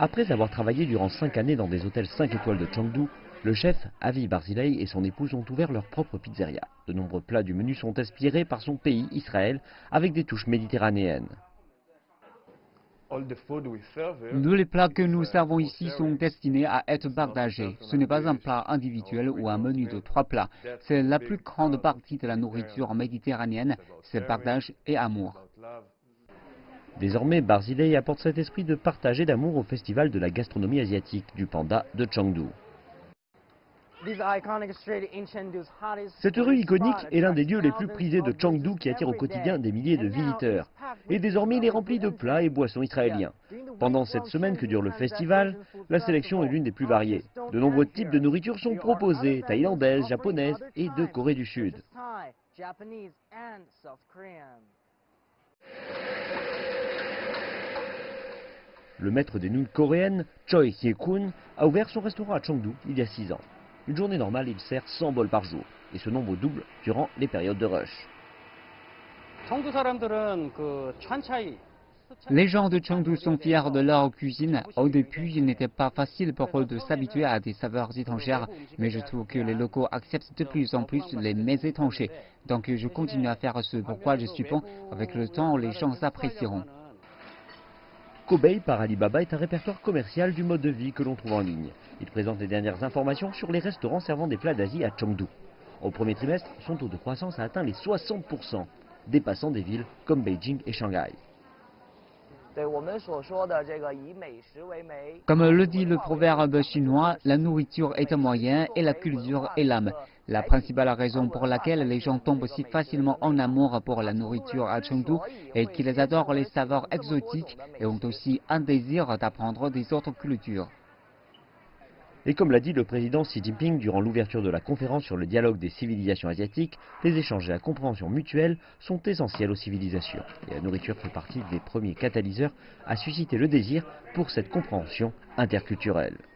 Après avoir travaillé durant 5 années dans des hôtels 5 étoiles de Chengdu, le chef Avi Barzilai et son épouse ont ouvert leur propre pizzeria. De nombreux plats du menu sont inspirés par son pays, Israël, avec des touches méditerranéennes. Tous les plats que nous servons ici sont destinés à être partagés. Ce n'est pas un plat individuel ou un menu de 3 plats. C'est la plus grande partie de la nourriture méditerranéenne, c'est partage et amour. Désormais, Barzilai apporte cet esprit de partage et d'amour au festival de la gastronomie asiatique du Panda de Chengdu. Cette rue iconique est l'un des lieux les plus prisés de Chengdu qui attire au quotidien des milliers de visiteurs. Et désormais, il est rempli de plats et boissons israéliens. Pendant cette semaine que dure le festival, la sélection est l'une des plus variées. De nombreux types de nourriture sont proposés, thaïlandaises, japonaises et de Corée du Sud. Le maître des nouilles coréennes, Choi Hye-kun, a ouvert son restaurant à Chengdu il y a 6 ans. Une journée normale, il sert 100 bols par jour, et ce nombre double durant les périodes de rush. Les gens de Chengdu sont fiers de leur cuisine. Au début, il n'était pas facile pour eux de s'habituer à des saveurs étrangères, mais je trouve que les locaux acceptent de plus en plus les mets étrangers. Donc je continue à faire ce pourquoi je suis bon. Avec le temps, les gens apprécieront. Koubei par Alibaba est un répertoire commercial du mode de vie que l'on trouve en ligne. Il présente les dernières informations sur les restaurants servant des plats d'Asie à Chengdu. Au premier trimestre, son taux de croissance a atteint les 60%, dépassant des villes comme Beijing et Shanghai. Comme le dit le proverbe chinois, la nourriture est un moyen et la culture est l'âme. La principale raison pour laquelle les gens tombent si facilement en amour pour la nourriture à Chengdu est qu'ils adorent les saveurs exotiques et ont aussi un désir d'apprendre des autres cultures. Et comme l'a dit le président Xi Jinping durant l'ouverture de la conférence sur le dialogue des civilisations asiatiques, les échanges et la compréhension mutuelle sont essentiels aux civilisations. Et la nourriture fait partie des premiers catalyseurs à susciter le désir pour cette compréhension interculturelle.